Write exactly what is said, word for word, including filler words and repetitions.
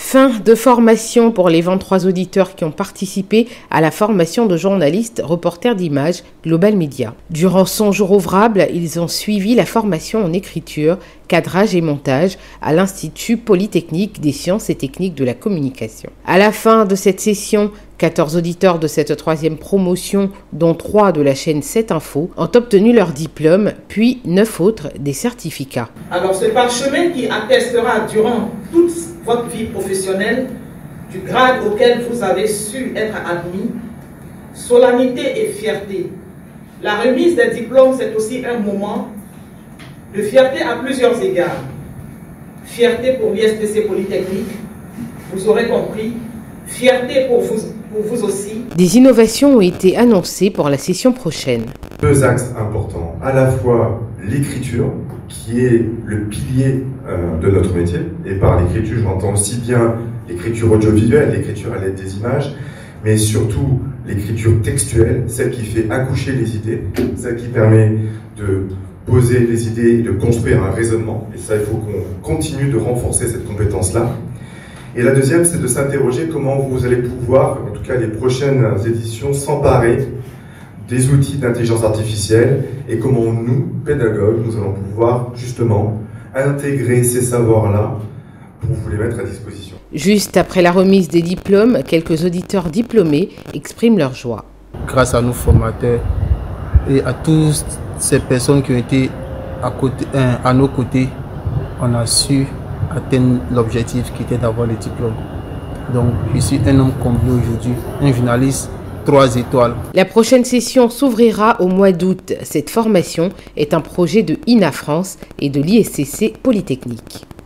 Fin de formation pour les vingt-trois auditeurs qui ont participé à la formation de journalistes reporters d'images Global Media. Durant cent jours ouvrables, ils ont suivi la formation en écriture, cadrage et montage à l'Institut Polytechnique des sciences et techniques de la communication. À la fin de cette session, quatorze auditeurs de cette troisième promotion, dont trois de la chaîne sept Info, ont obtenu leur diplôme, puis neuf autres des certificats. Alors ce parchemin qui attestera durant toute votre vie professionnelle du grade auquel vous avez su être admis, solennité et fierté. La remise des diplômes, c'est aussi un moment de fierté à plusieurs égards. Fierté pour l'I S T C Polytechnique, vous aurez compris, fierté pour vous, pour vous aussi. Des innovations ont été annoncées pour la session prochaine. Deux axes importants, à la fois l'écriture, qui est le pilier euh, de notre métier, et par l'écriture, j'entends aussi bien l'écriture audiovisuelle, l'écriture à l'aide des images, mais surtout l'écriture textuelle, celle qui fait accoucher les idées, celle qui permet de poser les idées et de construire un raisonnement, et ça, il faut qu'on continue de renforcer cette compétence-là. Et la deuxième, c'est de s'interroger comment vous allez pouvoir, en tout cas les prochaines éditions, s'emparer des outils d'intelligence artificielle et comment nous, pédagogues, nous allons pouvoir justement intégrer ces savoirs-là pour vous les mettre à disposition. Juste après la remise des diplômes, quelques auditeurs diplômés expriment leur joie. Grâce à nos formateurs et à toutes ces personnes qui ont été à, côté, à nos côtés, on a su atteindre l'objectif qui était d'avoir le diplôme. Donc je suis un homme comblé aujourd'hui, un journaliste trois étoiles. La prochaine session s'ouvrira au mois d'août. Cette formation est un projet de I N A France et de l'I S T C Polytechnique.